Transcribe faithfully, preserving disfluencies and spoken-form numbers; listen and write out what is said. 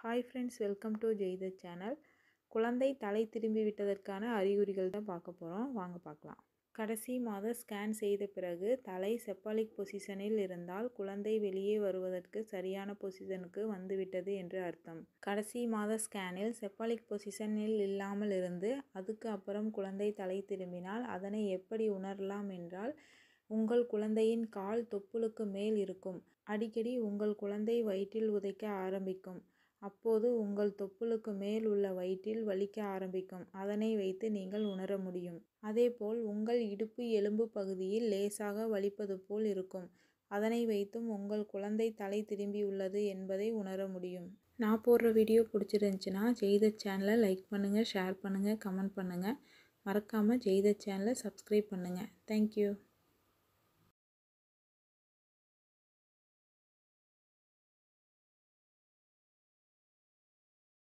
Hi friends, welcome to ஜெய்த channel. குழந்தை தலை திரும்பி விட்டதற்கான அறிகுறிகள் தான் பார்க்க போகிறோம். வாங்க பார்க்கலாம். கடைசி மாத ஸ்கேன் செய்த பிறகு தலை செப்பாலிக் பொசிஷனில் இருந்தால் குழந்தை வெளியே வருவதற்கு சரியான பொசிஷனுக்கு வந்துவிட்டது என்று அர்த்தம். கடைசி மாத ஸ்கேனில் செப்பாலிக் பொசிஷனில் இல்லாமல் இருந்து அதுக்கு அப்புறம் குழந்தை தலை திரும்பினால் அதனை எப்படி உணரலாம் என்றால், உங்கள் குழந்தையின் கால் தொப்புளுக்கு மேல் இருக்கும். அடிக்கடி உங்கள் குழந்தை வயிற்றில் உதைக்க ஆரம்பிக்கும். அப்போது உங்கள் தொப்புளுக்கு மேல் உள்ள வயிற்றில் வலிக்க ஆரம்பிக்கும். அதனை வைத்து நீங்கள் உணர முடியும். அதேபோல் உங்கள் இடுப்பு எலும்பு பகுதியில் லேசாக வலிப்பது போல் இருக்கும். அதனை வைத்தும் உங்கள் குழந்தை தலை திரும்பியுள்ளது என்பதை உணர முடியும். நான் போடுற வீடியோ பிடிச்சிருந்துச்சுன்னா ஜெய்த சேனலை லைக் பண்ணுங்கள், ஷேர் பண்ணுங்கள், கமெண்ட் பண்ணுங்கள். மறக்காமல் ஜெய்த சேனலை சப்ஸ்கிரைப் பண்ணுங்கள். தேங்க்யூ.